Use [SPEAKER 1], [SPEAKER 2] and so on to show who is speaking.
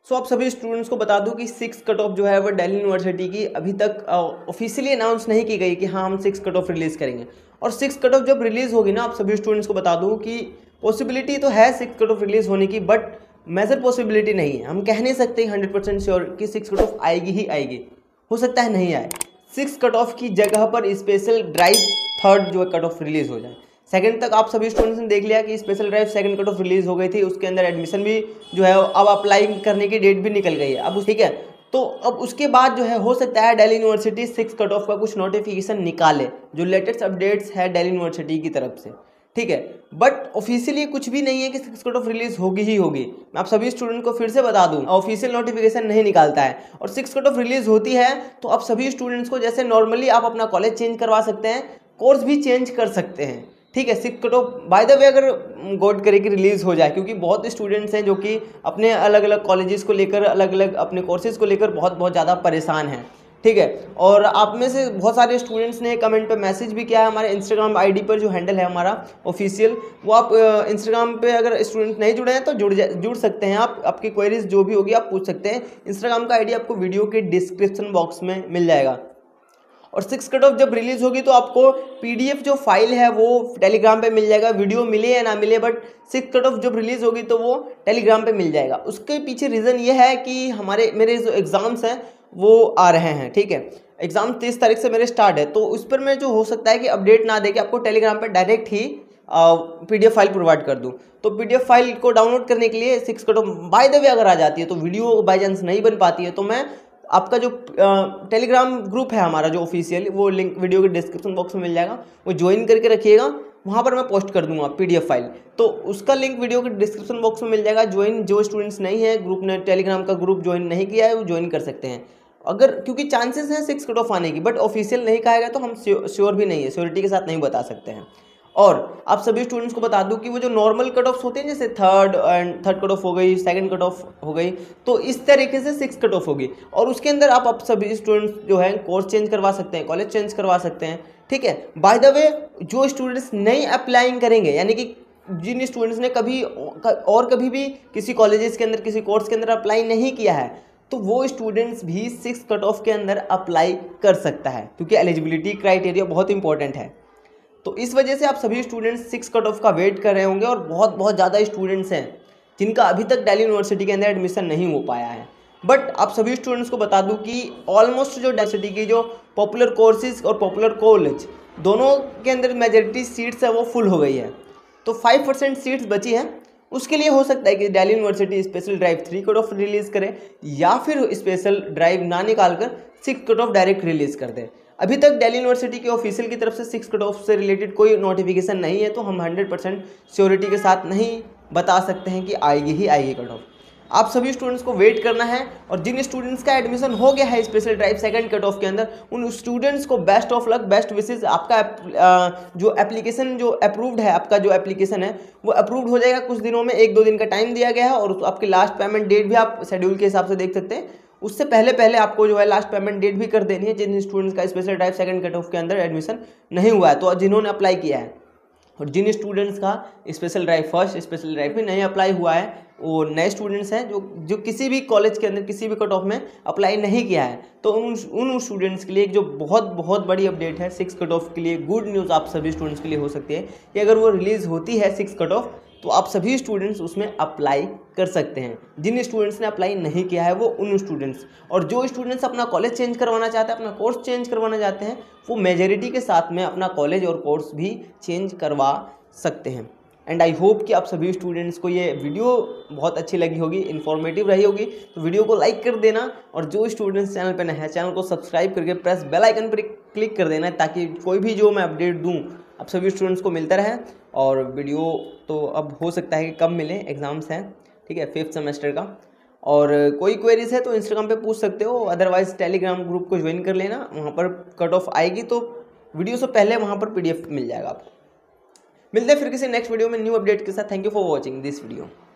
[SPEAKER 1] सो आप सभी स्टूडेंट्स को बता दूं कि 6 कट ऑफ जो है वो दिल्ली यूनिवर्सिटी की अभी तक ऑफिशियली अनाउंस नहीं की गई कि हाँ हम 6 कट ऑफ रिलीज़ करेंगे। और 6 कट ऑफ जब रिलीज़ होगी ना, आप सभी स्टूडेंट्स को बता दूं कि पॉसिबिलिटी तो है 6 कट ऑफ रिलीज़ होने की, बट मेजर पॉसिबिलिटी नहीं है। हम कह नहीं सकते 100% श्योर कि 6 कट ऑफ आएगी ही आएगी, हो सकता है नहीं आए। 6 कट ऑफ की जगह पर स्पेशल ड्राइव थर्ड जो कट ऑफ रिलीज़ हो जाए। सेकंड तक आप सभी स्टूडेंट्स ने देख लिया कि special drive second cut off release हो गई थी, उसके अंदर एडमिशन भी जो है अब अप्लाई करने की डेट भी निकल गई है अब, ठीक है। तो अब उसके बाद जो है हो सकता है दिल्ली यूनिवर्सिटी 6 कट ऑफ का कुछ नोटिफिकेशन निकाले, जो लेटेस्ट अपडेट्स है दिल्ली यूनिवर्सिटी की तरफ से, ठीक है। बट ऑफिशियली कुछ भी नहीं है कि 6 कट ऑफ रिलीज होगी ही होगी। मैं आप सभी स्टूडेंट को फिर से बता दूं, ऑफिशियल नोटिफिकेशन नहीं निकालता है। और 6 कट ऑफ रिलीज होती है तो आप सभी स्टूडेंट्स को जैसे नॉर्मली आप अपना कॉलेज चेंज करवा सकते हैं, कोर्स भी चेंज कर सकते हैं, ठीक है। 6 cut off by the way अगर गॉड करे कि रिलीज़ हो जाए, क्योंकि बहुत स्टूडेंट्स हैं जो कि अपने अलग अलग कॉलेजेस को लेकर, अलग अलग अपने कोर्सेज़ को लेकर बहुत ज़्यादा परेशान हैं, ठीक है। और आप में से बहुत सारे स्टूडेंट्स ने कमेंट पे मैसेज भी किया है हमारे इंस्टाग्राम आईडी पर, जो हैंडल है हमारा ऑफिशियल, वो आप इंस्टाग्राम पे अगर स्टूडेंट नहीं जुड़े हैं तो जुड़ सकते हैं आप। आपकी क्वेरीज जो भी होगी आप पूछ सकते हैं। इंस्टाग्राम का आईडी आपको वीडियो के डिस्क्रिप्शन बॉक्स में मिल जाएगा। और 6 कट ऑफ जब रिलीज होगी तो आपको पीडीएफ जो फाइल है वो टेलीग्राम पे मिल जाएगा, वीडियो मिले या ना मिले, बट 6 कट ऑफ जब रिलीज होगी तो वो टेलीग्राम पे मिल जाएगा। उसके पीछे रीज़न ये है कि मेरे जो एग्ज़ाम्स हैं वो आ रहे हैं, ठीक है। एग्ज़ाम 30 तारीख से मेरे स्टार्ट है, तो उस पर मैं जो हो सकता है कि अपडेट ना दे के आपको टेलीग्राम पर डायरेक्ट ही पीडीएफ फाइल प्रोवाइड कर दूँ। तो पीडीएफ फाइल को डाउनलोड करने के लिए 6 cut off by the way अगर आ जाती है तो वीडियो बाई चांस नहीं बन पाती है, तो मैं आपका जो टेलीग्राम ग्रुप है हमारा जो ऑफिशियल, वो लिंक वीडियो के डिस्क्रिप्शन बॉक्स में मिल जाएगा, वो ज्वाइन करके रखिएगा। वहाँ पर मैं पोस्ट कर दूंगा पीडीएफ फाइल, तो उसका लिंक वीडियो के डिस्क्रिप्शन बॉक्स में मिल जाएगा। ज्वाइन जो स्टूडेंट्स नहीं है ग्रुप ने, टेलीग्राम का ग्रुप ज्वाइन नहीं किया है, वो ज्वाइन कर सकते हैं। अगर क्योंकि चांसेस हैं 6 कट ऑफ आने की, बट ऑफिशियल नहीं कहा गया तो हम श्योर भी नहीं है, श्योरिटी के साथ नहीं बता सकते हैं। और आप सभी स्टूडेंट्स को बता दूं कि वो जो नॉर्मल कट ऑफ्स होते हैं, जैसे थर्ड कट ऑफ हो गई, सेकंड कट ऑफ हो गई, तो इस तरीके से 6 कट ऑफ होगी। और उसके अंदर आप सभी स्टूडेंट्स जो है कोर्स चेंज करवा सकते हैं, कॉलेज चेंज करवा सकते हैं, ठीक है। बाय द वे जो स्टूडेंट्स नई अप्लाइंग करेंगे, यानी कि जिन स्टूडेंट्स ने कभी भी किसी कॉलेजेस के अंदर, किसी कोर्स के अंदर अप्लाई नहीं किया है, तो वो स्टूडेंट्स भी 6 कट ऑफ के अंदर अप्लाई कर सकता है, क्योंकि एलिजिबिलिटी क्राइटेरिया बहुत इंपॉर्टेंट है। तो इस वजह से आप सभी स्टूडेंट्स 6 कट ऑफ का वेट कर रहे होंगे। और बहुत ज़्यादा स्टूडेंट्स हैं जिनका अभी तक दिल्ली यूनिवर्सिटी के अंदर एडमिशन नहीं हो पाया है। बट आप सभी स्टूडेंट्स को बता दूं कि ऑलमोस्ट जो यूनिवर्सिटी की जो पॉपुलर कोर्सेज और पॉपुलर कॉलेज दोनों के अंदर मेजॉरिटी सीट्स है वो फुल हो गई है, तो 5% सीट्स बची हैं। उसके लिए हो सकता है कि Delhi university special drive 3 cut off release करे, या फिर स्पेशल ड्राइव ना निकाल कर 6 कट ऑफ डायरेक्ट रिलीज़ कर दे। अभी तक दिल्ली यूनिवर्सिटी के ऑफिशियल की तरफ से 6 कट ऑफ से रिलेटेड कोई नोटिफिकेशन नहीं है, तो हम 100% श्योरिटी के साथ नहीं बता सकते हैं कि आएगी ही आएगी कट ऑफ। आप सभी स्टूडेंट्स को वेट करना है। और जिन स्टूडेंट्स का एडमिशन हो गया है special drive second cut off के अंदर, उन स्टूडेंट्स को best of luck, best wishes. आपका जो एप्लीकेशन जो अप्रूव्ड है, आपका जो एप्लीकेशन है वो अप्रूव्ड हो जाएगा कुछ दिनों में, 1-2 दिन का टाइम दिया गया है। और आपकी लास्ट पेमेंट डेट भी आप शेड्यूल के हिसाब से देख सकते हैं, उससे पहले आपको जो है लास्ट पेमेंट डेट भी कर देनी है, जिन स्टूडेंट्स का special drive second cut off के अंदर एडमिशन नहीं हुआ है, तो जिन्होंने अप्लाई किया है। और जिन स्टूडेंट्स का special drive first special drive भी नहीं अप्लाई हुआ है, वो नए स्टूडेंट्स हैं जो किसी भी कॉलेज के अंदर किसी भी कट ऑफ में अप्लाई नहीं किया है, तो उन स्टूडेंट्स के लिए एक जो बहुत बड़ी अपडेट है 6 कट ऑफ के लिए, गुड न्यूज़ आप सभी स्टूडेंट्स के लिए हो सकती है कि अगर वो रिलीज़ होती है 6 कट ऑफ, तो आप सभी स्टूडेंट्स उसमें अप्लाई कर सकते हैं। जिन स्टूडेंट्स ने अप्लाई नहीं किया है वो उन स्टूडेंट्स, और जो स्टूडेंट्स अपना कॉलेज चेंज करवाना चाहते हैं, अपना कोर्स चेंज करवाना चाहते हैं, वो मेजॉरिटी के साथ में अपना कॉलेज और कोर्स भी चेंज करवा सकते हैं। एंड आई होप कि आप सभी स्टूडेंट्स को ये वीडियो बहुत अच्छी लगी होगी, इन्फॉर्मेटिव रही होगी, तो वीडियो को लाइक कर देना। और जो स्टूडेंट्स चैनल पर नए हैं, चैनल को सब्सक्राइब करके प्रेस बेल आइकन पर क्लिक कर देना, ताकि कोई भी जो मैं अपडेट दूँ आप सभी स्टूडेंट्स को मिलता रहे। और वीडियो तो अब हो सकता है कि कम मिले, एग्ज़ाम्स हैं, ठीक है, 5th सेमेस्टर का। और कोई क्वेरीज है तो इंस्टाग्राम पे पूछ सकते हो, अदरवाइज टेलीग्राम ग्रुप को ज्वाइन कर लेना, वहाँ पर कट ऑफ आएगी तो वीडियो से पहले वहाँ पर PDF मिल जाएगा आपको। मिलते हैं फिर किसी नेक्स्ट वीडियो में न्यू अपडेट के साथ। Thank you for watching this video.